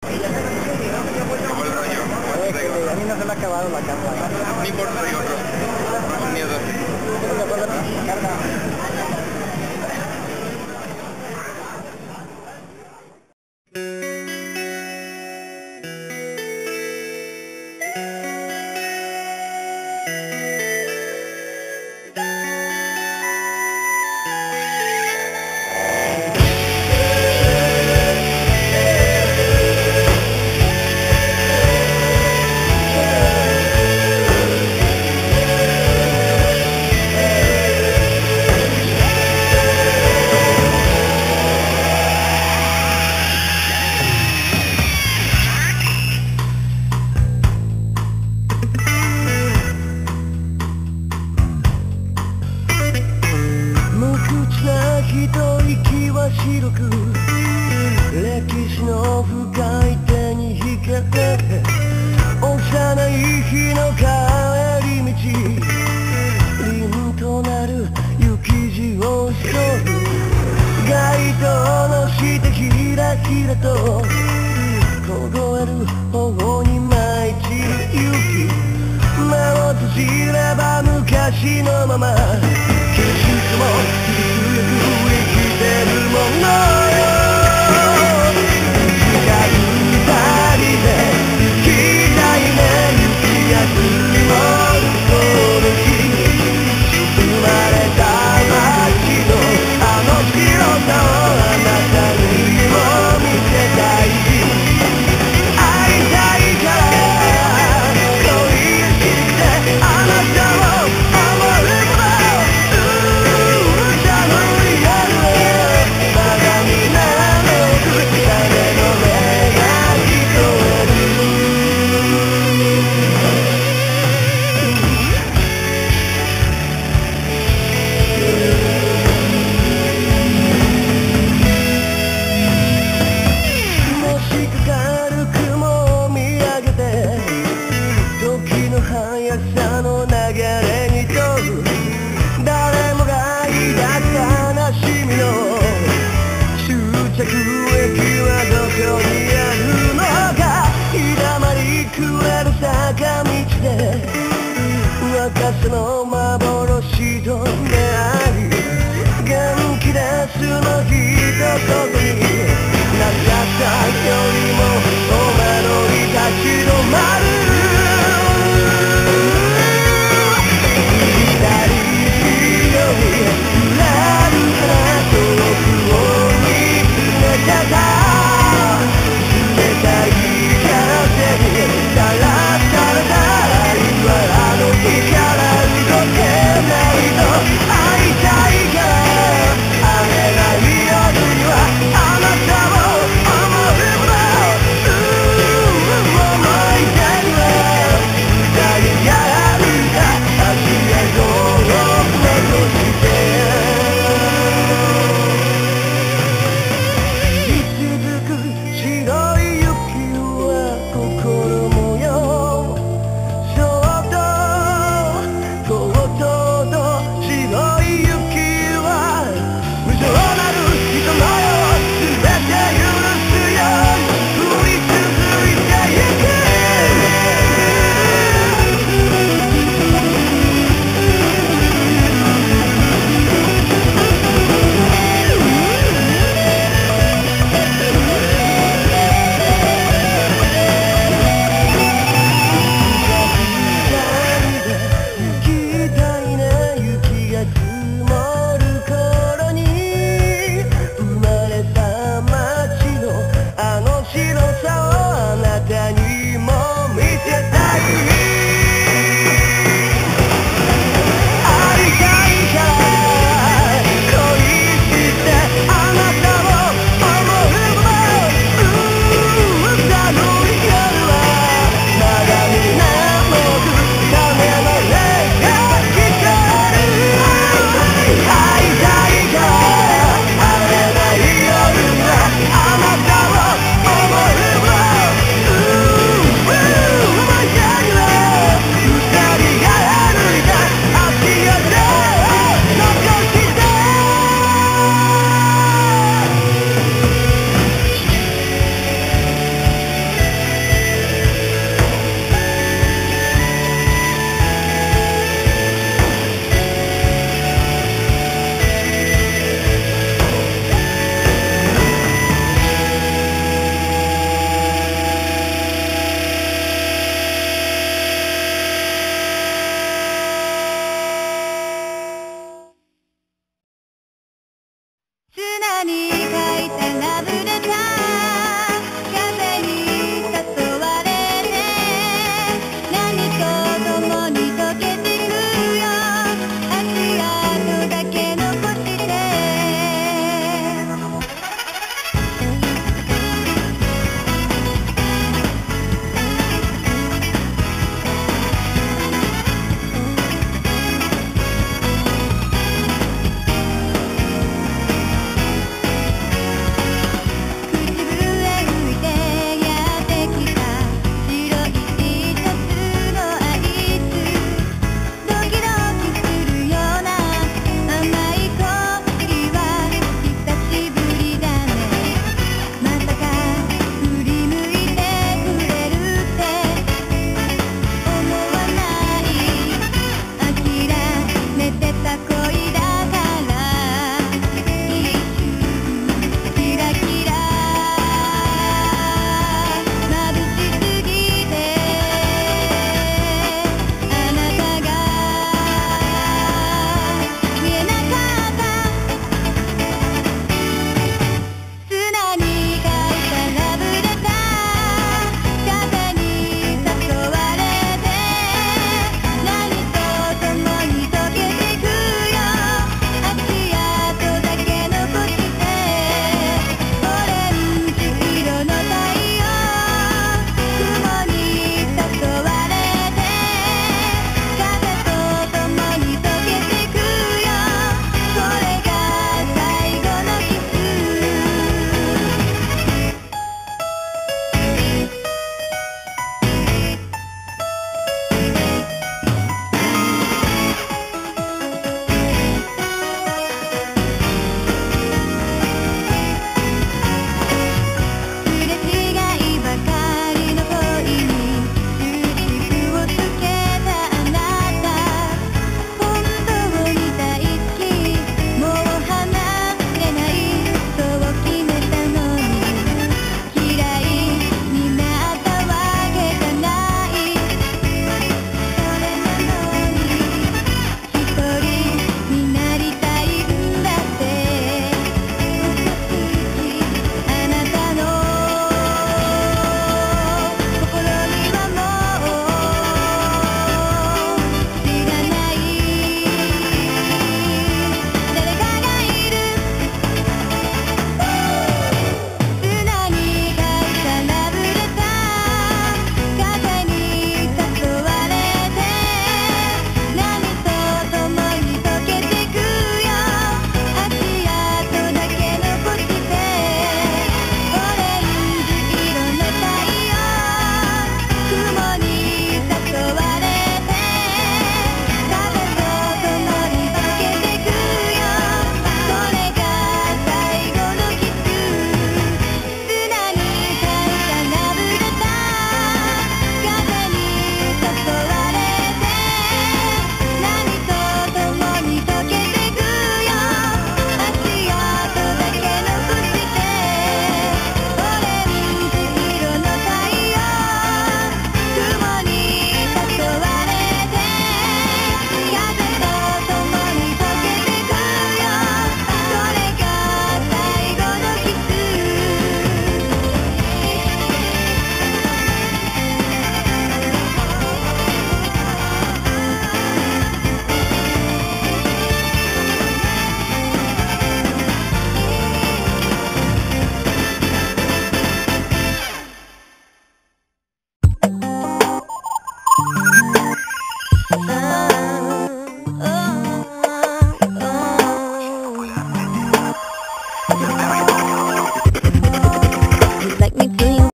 Como el rollo. A mí no se me ha acabado la carta. No importa, hay otro. Un miedo. 息は白く歴史の深い手に引けて幼い日の帰り道凛となる雪地を沿う街灯の下ひらひらと凍える頬に舞い散る雪目を閉じれば昔のまま景色も強く生きてるものよ近く二人で行きたいね雪が積もるこの日生まれた街のあの白さをあなたにも見せたい会いたいから恋してあなたを守ること私の幻と出会い元気ですの一言になっちゃったよりも戸惑い立ち止まる左より揺れるから遠くを見つめてた冷たい風にさらされたあの日から動けないと会いたいから雨が夜にはあなたを思うことて